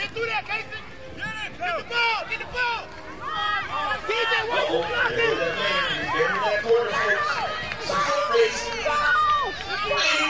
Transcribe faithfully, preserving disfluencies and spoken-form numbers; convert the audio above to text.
can't do that, Casey. Get the ball. Get the ball. D J, why you blocking? Bury that corner, folks. Some race.